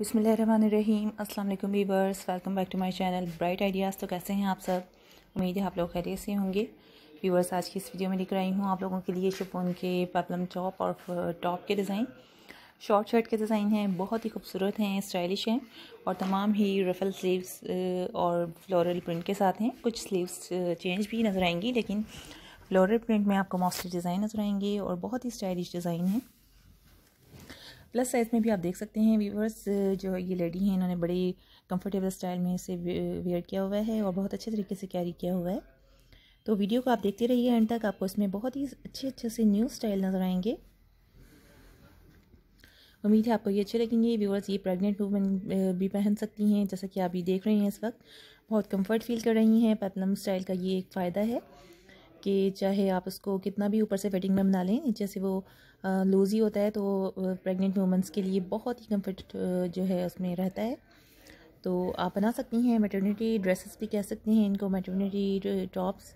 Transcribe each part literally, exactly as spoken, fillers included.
बिस्मिल्लाहिर्रहमानिर्रहीम। अस्सलाम वालेकुम viewers, welcome back to my channel bright ideas. तो कैसे हैं आप सब? उम्मीद है आप लोग खैरियत से होंगे। वीवर्स, आज की इस वीडियो में लेकर आई हूँ आप लोगों के लिए शिफॉन के पेप्लम टॉप और टॉप के डिज़ाइन। शॉर्ट शर्ट के डिज़ाइन हैं, बहुत ही खूबसूरत हैं, स्टाइलिश हैं और तमाम ही रफल स्लीव्स और फ्लोरल प्रिंट के साथ हैं। कुछ स्लीव्स चेंज भी नज़र आएंगी, लेकिन फ्लोरल प्रिंट में आपको मोस्टली डिज़ाइन नज़र आएंगे और बहुत ही स्टाइलिश डिज़ाइन है। प्लस साइज़ में भी आप देख सकते हैं व्यूवर्स, जो ये लेडी हैं इन्होंने बड़ी कंफर्टेबल स्टाइल में इसे वेयर किया हुआ है और बहुत अच्छे तरीके से कैरी किया हुआ है। तो वीडियो को आप देखते रहिए एंड तक, आपको इसमें बहुत ही अच्छे अच्छे से न्यू स्टाइल नज़र आएंगे। उम्मीद है आपको ये अच्छे लगेंगे व्यूवर्स। ये प्रेग्नेंट वूमेन भी पहन सकती हैं, जैसा कि आप ये देख रहे हैं इस वक्त बहुत कंफर्ट फील कर रही हैं। पेप्लम स्टाइल का ये एक फ़ायदा है कि चाहे आप उसको कितना भी ऊपर से फिटिंग में बना लें, नीचे से वो लूज़ ही होता है, तो प्रेग्नेंट वूमेंस के लिए बहुत ही कंफर्ट जो है उसमें रहता है। तो आप बना सकती हैं, मैटरनिटी ड्रेसेस भी कह सकते हैं इनको, मैटरनिटी टॉप्स।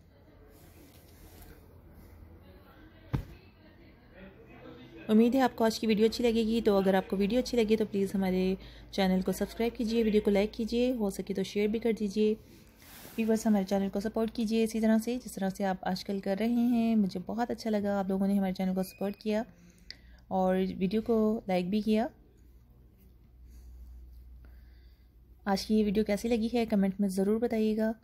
उम्मीद है आपको आज की वीडियो अच्छी लगेगी। तो अगर आपको वीडियो अच्छी लगी तो प्लीज़ हमारे चैनल को सब्सक्राइब कीजिए, वीडियो को लाइक कीजिए, हो सके तो शेयर भी कर दीजिए। व्यूवर्स, हमारे चैनल को सपोर्ट कीजिए इसी तरह से जिस तरह से आप आजकल कर रहे हैं। मुझे बहुत अच्छा लगा आप लोगों ने हमारे चैनल को सपोर्ट किया और वीडियो को लाइक भी किया। आज की ये वीडियो कैसी लगी है कमेंट में ज़रूर बताइएगा।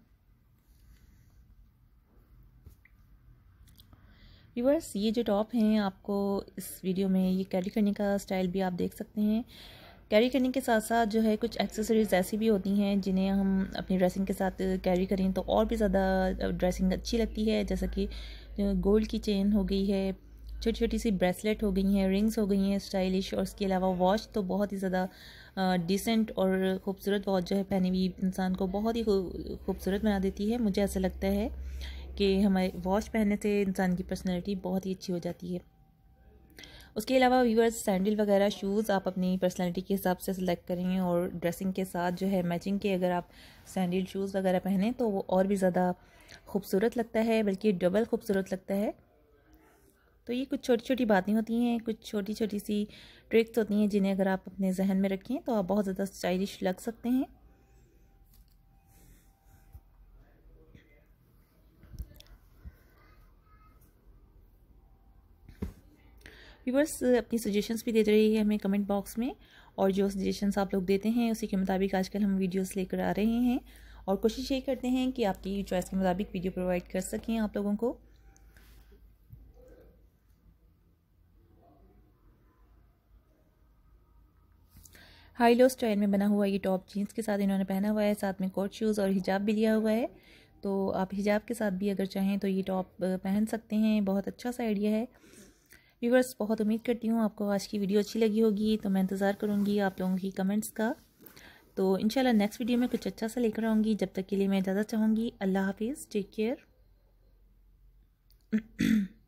व्यूवर्स, ये जो टॉप हैं आपको इस वीडियो में ये कैरी करने का स्टाइल भी आप देख सकते हैं। कैरी करने के साथ साथ जो है कुछ एक्सेसरीज़ ऐसी भी होती हैं जिन्हें हम अपनी ड्रेसिंग के साथ कैरी करें तो और भी ज़्यादा ड्रेसिंग अच्छी लगती है। जैसा कि गोल्ड की चेन हो गई है, छोटी छोटी सी ब्रेसलेट हो गई हैं, रिंग्स हो गई हैं स्टाइलिश, और उसके अलावा वॉच तो बहुत ही ज़्यादा डिसेंट और ख़ूबसूरत वॉच जो है पहनी हुई इंसान को बहुत ही खूबसूरत बना देती है। मुझे ऐसा लगता है कि हमारे वॉच पहनने से इंसान की पर्सनैलिटी बहुत ही अच्छी हो जाती है। उसके अलावा व्यूअर्स, सैंडल वगैरह शूज़ आप अपनी पर्सनैलिटी के हिसाब से सिलेक्ट करें और ड्रेसिंग के साथ जो है मैचिंग के अगर आप सैंडल शूज़ वगैरह पहनें तो वो और भी ज़्यादा खूबसूरत लगता है, बल्कि डबल खूबसूरत लगता है। तो ये कुछ छोटी छोटी बातें होती हैं, कुछ छोटी छोटी सी ट्रिक्स होती हैं जिन्हें अगर आप अपने जहन में रखें तो आप बहुत ज़्यादा स्टाइलिश लग सकते हैं। व्यूअर्स, अपनी सजेशंस भी देते रहिए हमें कमेंट बॉक्स में, और जो सजेशंस आप लोग देते हैं उसी के मुताबिक आजकल हम वीडियोस लेकर आ रहे हैं और कोशिश ये करते हैं कि आपकी चॉइस के मुताबिक वीडियो प्रोवाइड कर सकें आप लोगों को। हाई लो स्टाइल में बना हुआ ये टॉप जीन्स के साथ इन्होंने पहना हुआ है, साथ में कोट शूज़ और हिजाब भी लिया हुआ है। तो आप हिजाब के साथ भी अगर चाहें तो ये टॉप पहन सकते हैं, बहुत अच्छा सा आइडिया है। व्यूवर्स, बहुत उम्मीद करती हूँ आपको आज की वीडियो अच्छी लगी होगी, तो मैं इंतज़ार करूँगी आप लोगों की कमेंट्स का। तो इंशाल्लाह नेक्स्ट वीडियो में कुछ अच्छा सा लेकर आऊँगी। जब तक के लिए मैं इजाज़त चाहूँगी। अल्लाह हाफिज़, टेक केयर।